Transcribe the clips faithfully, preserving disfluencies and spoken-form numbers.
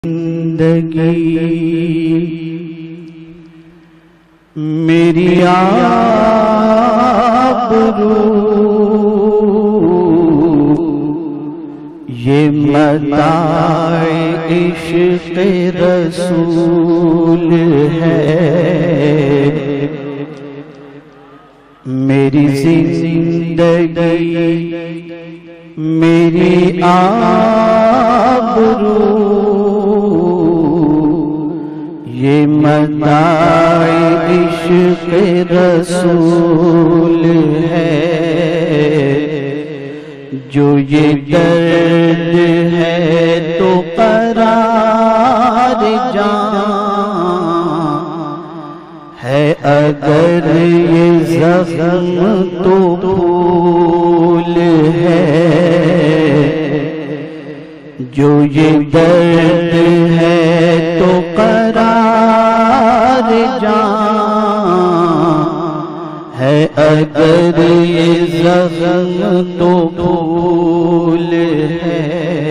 زندگی میری آبرو یہ متاع عشق رسول ہے، میری زندگی میری آبرو یہ متاع عشق رسول ہے، جو یہ درد ہے تو قرار جان ہے، اگر یہ زخم تو پھول ہے، جو یہ درد ہے تو قرار جان ہے، اگر یہ زخم تو پھول ہے۔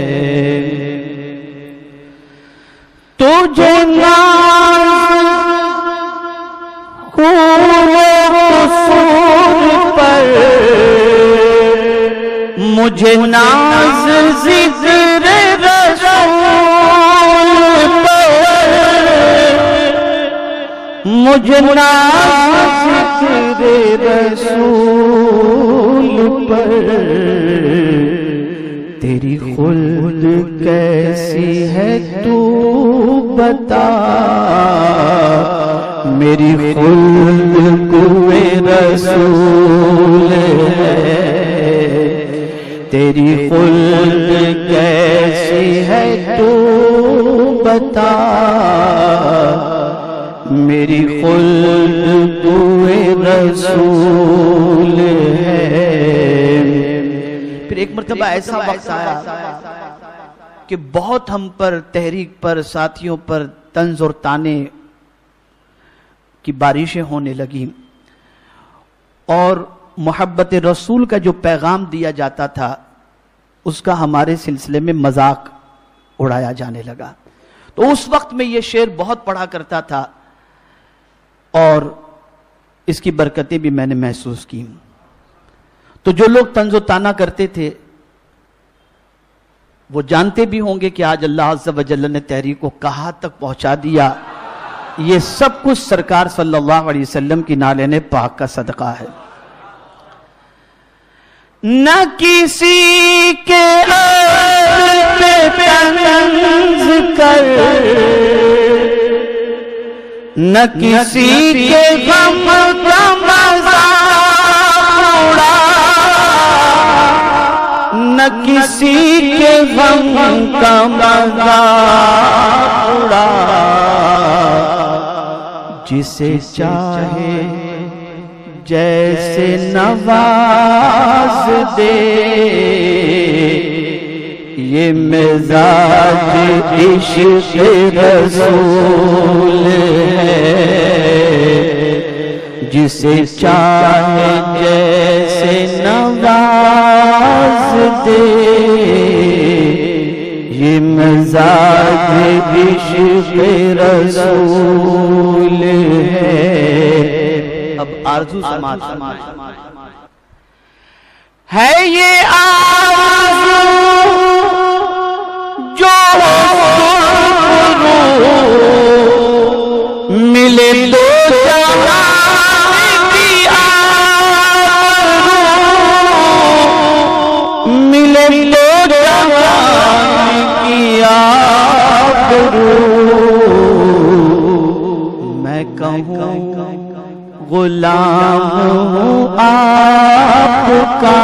تجھے ناز قصور پر، مجھے ناز ذکر رسول پر، مجھے ناز ذکر رسول پر، تیری خلد کیسی ہے تو بتا، میری خلد کوئے رسول ہے، تیری خلد کیسی ہے تو بتا، میری خلد کوئے رسول ہے۔ پھر ایک مرتبہ ایسا وقت آیا کہ بہت ہم پر، تحریک پر، ساتھیوں پر طنز اور طعنے کی بارشیں ہونے لگیں، اور محبت رسول کا جو پیغام دیا جاتا تھا اس کا ہمارے سلسلے میں مذاق اڑایا جانے لگا۔ تو اس وقت میں یہ شعر بہت پڑھا کرتا تھا، اور اس کی برکتیں بھی میں نے محسوس کی۔ تو جو لوگ طنز و طعنہ کرتے تھے وہ جانتے بھی ہوں گے کہ آج اللہ عز و جل نے تحریک کو کہاں تک پہنچا دیا، یہ سب کچھ سرکار صلی اللہ علیہ وسلم کی نالین پاک کا صدقہ ہے۔ نہ کسی کے عرض پہ طنز کر، نہ کسی کے غم کا مذاق اڑا، نہ کسی کے غم کا مذاق اڑا، جسے چاہے جیسے نواز دے، یہ مزاج عشق رسول ہے، جسے چاہے جیسے نواز دے، یہ مزاج عشق رسول ہے۔ اب آرزو سماعت ہے، یہ آرزو جو ملے تو جہان کی آبرو، ملے تو جہان کی آبرو، میں کہوں غلام ہوں آپ کا،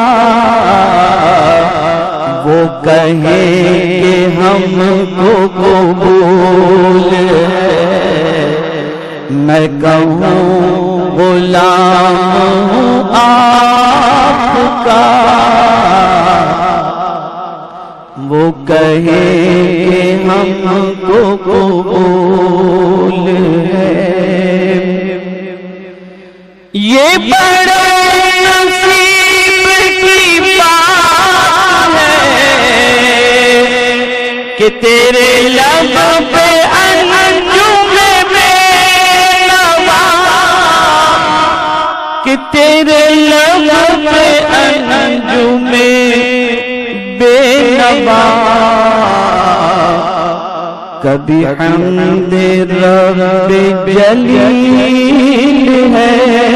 وہ کہیں کہ ہم کو قبول ہے، میں کہوں غلام ہوں آپ کا، وہ کہیں کہ ہم کو قبول ہے۔ یہ بڑے نصیب کی بات ہے کہ تیرے لب پہ انجم بے نوا، کہ تیرے لب پہ انجم بے نوا، کبھی حمد رب جلیل ہے،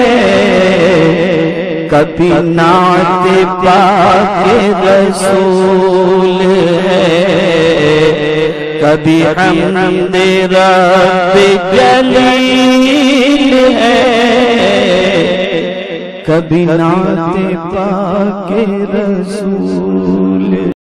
کبھی نعت پاک رسول ہے، کبھی حمد رب جلیل ہے، کبھی نعت پاک رسول